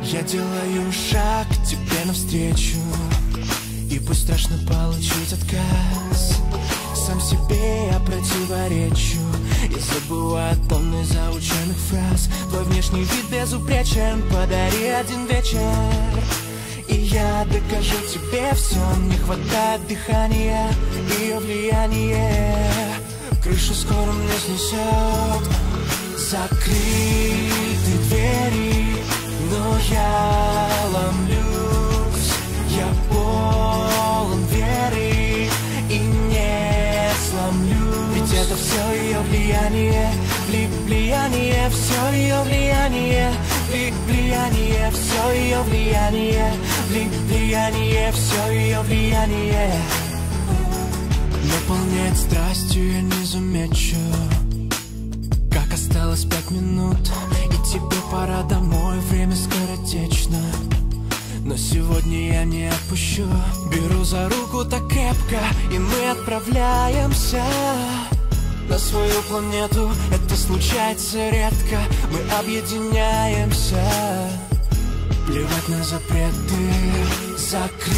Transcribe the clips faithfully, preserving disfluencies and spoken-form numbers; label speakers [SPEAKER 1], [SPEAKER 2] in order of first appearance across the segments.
[SPEAKER 1] Я делаю шаг к тебе навстречу, и пусть страшно получить отказ, сам себе я противоречу и забываю тонны заученных фраз. Твой внешний вид безупречен, подари один вечер, и я докажу тебе все. Не хватает дыхания, ее влияние крышу скоро мне снесет. Закрыты двери, но я ломлюсь, я полон веры и не сломлюсь. Ведь это все ее влияние, вли влияние, все ее влияние, вли влияние, все ее влияние, вли влияние, все ее влияние. Наполняет страстью, я не замечу, как осталось пять минут, и тебе пора домой, время скоротечно. Но сегодня я не отпущу. Беру за руку так крепко, и мы отправляемся на свою планету. Это случается редко, мы объединяемся. Плевать на запреты, закрыты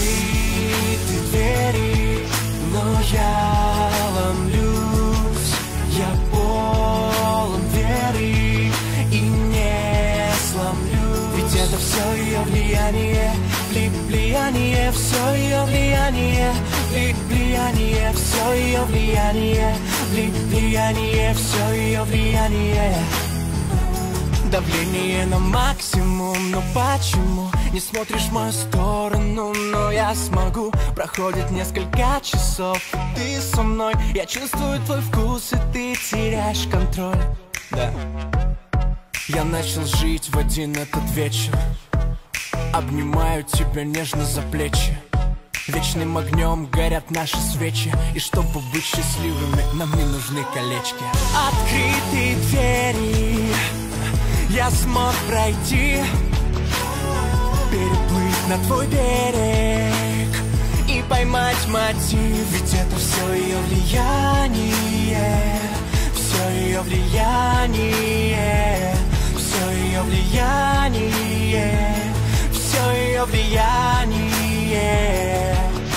[SPEAKER 1] двери, но я ломлюсь, я полон веры и не сломлюсь. Ведь это все ее влияние, вли влияние, все ее влияние, вли влияние, все ее влияние, вли влияние, все ее влияние. Давление на максимум, но почему не смотришь в мою сторону? Но я смогу. Проходит несколько часов, ты со мной. Я чувствую твой вкус, и ты теряешь контроль. Да. Я начал жить в один этот вечер, обнимаю тебя нежно за плечи. Вечным огнем горят наши свечи, и чтобы быть счастливыми, нам не нужны колечки. Открытые двери, я смог пройти, переплыть на твой берег и поймать мотив. Ведь это все ее влияние, все ее влияние, все ее влияние, все ее влияние.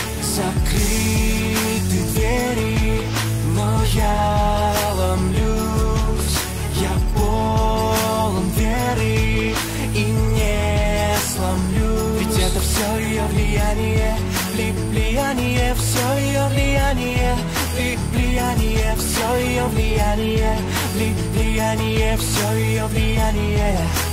[SPEAKER 1] Закрыты двери, но я ломлюсь, я полон веры и не сломлюсь. Ведь это все ее влияние, вли влияние, все ее влияние, вли влияние, все ее влияние, вли влияние, все ее влияние.